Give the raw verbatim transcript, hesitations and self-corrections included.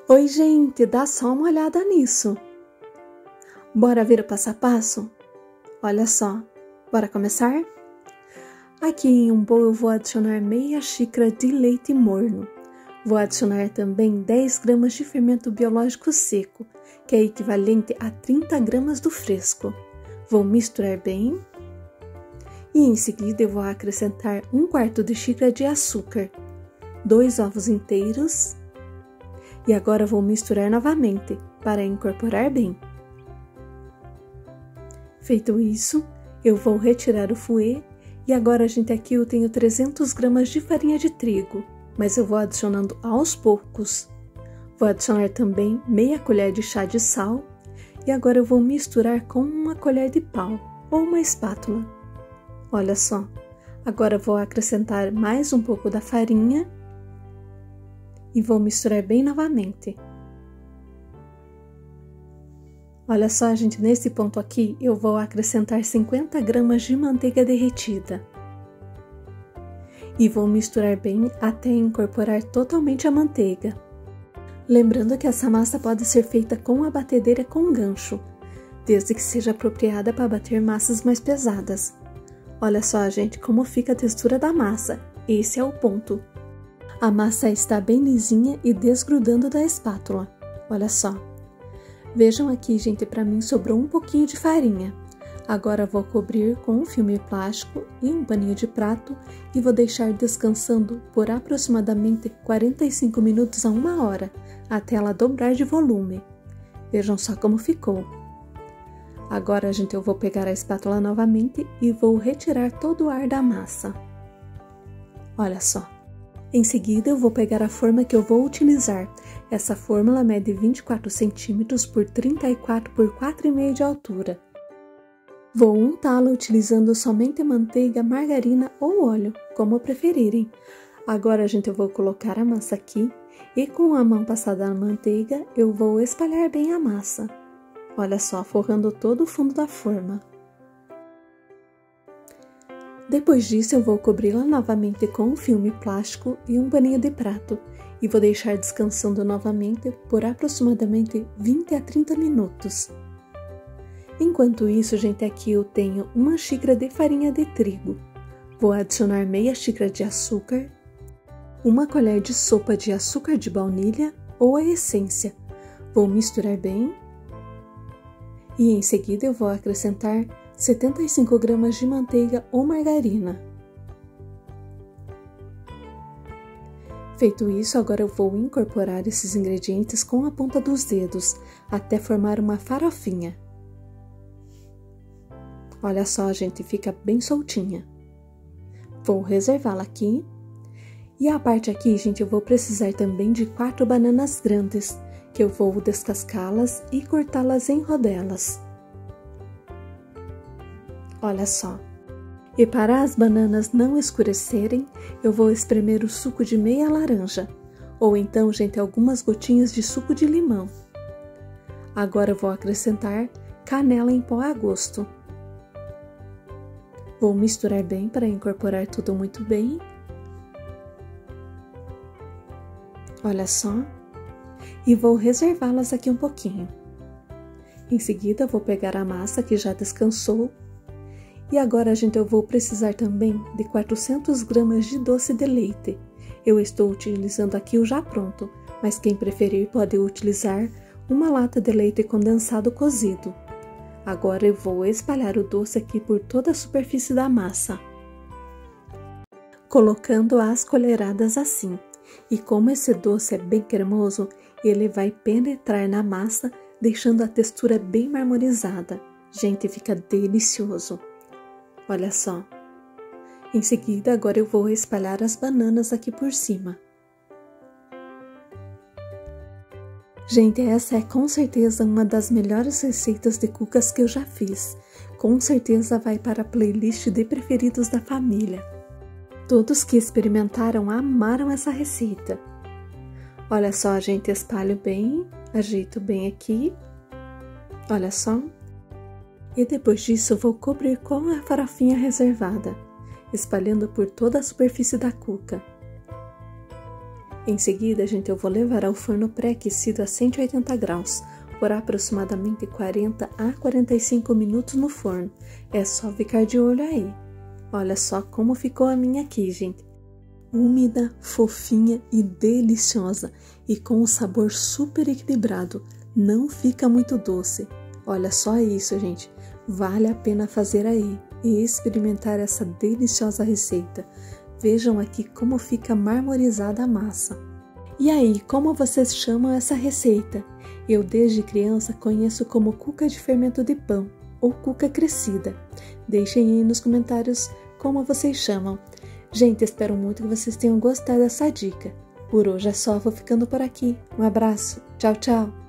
Oi, gente, dá só uma olhada nisso. Bora ver o passo a passo? Olha só, bora começar? Aqui em um bowl eu vou adicionar meia xícara de leite morno. Vou adicionar também dez gramas de fermento biológico seco, que é equivalente a trinta gramas do fresco. Vou misturar bem. E em seguida eu vou acrescentar um quarto de xícara de açúcar, dois ovos inteiros. E agora vou misturar novamente para incorporar bem. Feito isso, eu vou retirar o fouet e agora, gente, aqui eu tenho trezentas gramas de farinha de trigo, mas eu vou adicionando aos poucos. Vou adicionar também meia colher de chá de sal e agora eu vou misturar com uma colher de pau ou uma espátula. Olha só, agora vou acrescentar mais um pouco da farinha e vou misturar bem novamente. Olha só, gente, nesse ponto aqui eu vou acrescentar cinquenta gramas de manteiga derretida. E vou misturar bem até incorporar totalmente a manteiga. Lembrando que essa massa pode ser feita com a batedeira com gancho, desde que seja apropriada para bater massas mais pesadas. Olha só, gente, como fica a textura da massa. Esse é o ponto. A massa está bem lisinha e desgrudando da espátula. Olha só. Vejam aqui, gente, para mim sobrou um pouquinho de farinha. Agora vou cobrir com um filme plástico e um paninho de prato e vou deixar descansando por aproximadamente quarenta e cinco minutos a uma hora, até ela dobrar de volume. Vejam só como ficou. Agora, gente, eu vou pegar a espátula novamente e vou retirar todo o ar da massa. Olha só. Em seguida, eu vou pegar a forma que eu vou utilizar. Essa forma ela mede vinte e quatro centímetros por trinta e quatro por quatro e meio de altura. Vou untá-la utilizando somente manteiga, margarina ou óleo, como preferirem. Agora, gente, eu vou colocar a massa aqui e com a mão passada na manteiga, eu vou espalhar bem a massa. Olha só, forrando todo o fundo da forma. Depois disso, eu vou cobri-la novamente com um filme plástico e um paninho de prato e vou deixar descansando novamente por aproximadamente vinte a trinta minutos. Enquanto isso, gente, aqui eu tenho uma xícara de farinha de trigo. Vou adicionar meia xícara de açúcar, uma colher de sopa de açúcar de baunilha ou a essência. Vou misturar bem e em seguida eu vou acrescentar setenta e cinco gramas de manteiga ou margarina. Feito isso, agora eu vou incorporar esses ingredientes com a ponta dos dedos, até formar uma farofinha. Olha só, gente, fica bem soltinha. Vou reservá-la aqui. E a parte aqui, gente, eu vou precisar também de quatro bananas grandes, que eu vou descascá-las e cortá-las em rodelas. Olha só. E para as bananas não escurecerem, eu vou espremer o suco de meia laranja, ou então, gente, algumas gotinhas de suco de limão. Agora eu vou acrescentar canela em pó a gosto. Vou misturar bem para incorporar tudo muito bem. Olha só. E vou reservá-las aqui um pouquinho. Em seguida, vou pegar a massa que já descansou. E agora, gente, eu vou precisar também de quatrocentas gramas de doce de leite. Eu estou utilizando aqui o já pronto, mas quem preferir pode utilizar uma lata de leite condensado cozido. Agora eu vou espalhar o doce aqui por toda a superfície da massa, colocando as colheradas assim. E como esse doce é bem cremoso, ele vai penetrar na massa, deixando a textura bem marmorizada. Gente, fica delicioso. Olha só. Em seguida, agora eu vou espalhar as bananas aqui por cima. Gente, essa é com certeza uma das melhores receitas de cucas que eu já fiz. Com certeza vai para a playlist de preferidos da família. Todos que experimentaram amaram essa receita. Olha só, gente, espalho bem, ajeito bem aqui. Olha só. E depois disso, eu vou cobrir com a farofinha reservada, espalhando por toda a superfície da cuca. Em seguida, gente, eu vou levar ao forno pré-aquecido a cento e oitenta graus, por aproximadamente quarenta a quarenta e cinco minutos no forno. É só ficar de olho aí. Olha só como ficou a minha aqui, gente. Úmida, fofinha e deliciosa, e com um sabor super equilibrado. Não fica muito doce. Olha só isso, gente. Vale a pena fazer aí e experimentar essa deliciosa receita. Vejam aqui como fica marmorizada a massa. E aí, como vocês chamam essa receita? Eu desde criança conheço como cuca de fermento de pão ou cuca crescida. Deixem aí nos comentários como vocês chamam. Gente, espero muito que vocês tenham gostado dessa dica. Por hoje é só, vou ficando por aqui. Um abraço, tchau, tchau!